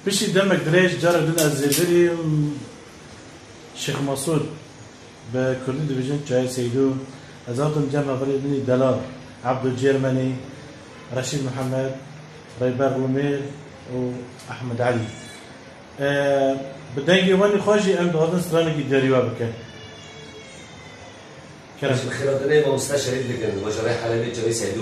بشي دمك دريج جارك دون الزلزلي شيخ مسعود بكردي ديفيجن جاي سيدو ازاتم جمع فريق بني دلال عبد الجيرماني رشيد محمد ريبار غلمير واحمد علي بدنجي واني خوشي ام بغضن سراني دريوا بك كلام الخيرات ما مستشعر يدك المجاري حلبي جاي سيدو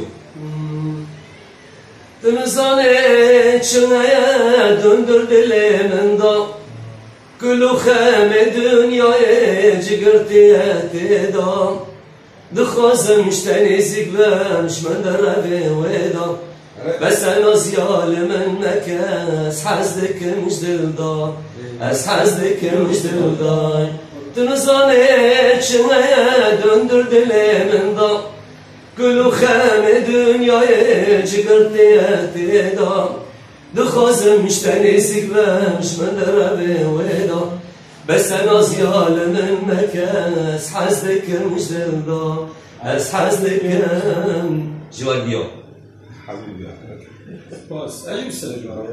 تنزاني شنايا دندر دلي من ضل كلو خام دنيا جقرتي هتدا دخوازم مشتاني زيقبا مش من دربي ويدا بس انا زيال منك اسحازدك مش دلدا اسحازدك مش دلدا تنزاني شنايا دندر دلي من ضل كلو خام دنيا جقرتي هتدا دخوازم مشتاني زيقبا مش من دربي ويدا بس انا زيال منك اسحازدك مش دلدا اسحازدك جواد بيو حبيبي بس اي بالسلامه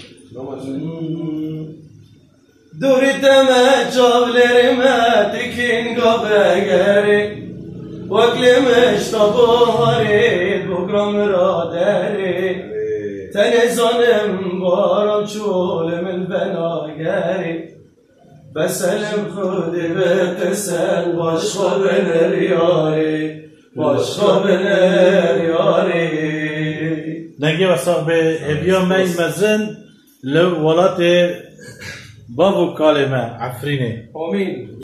دوري تما جابلر ما تكين قبقري وكلمش طبوري بكرم رادري تنزانم بارم شول من بناگری بسلم خودی بتسل باش خوابن ریاری باش خوابن ریاری نجي وصاحب هبيا ماي مزن لو ولات بابو كلمة عفريني آمین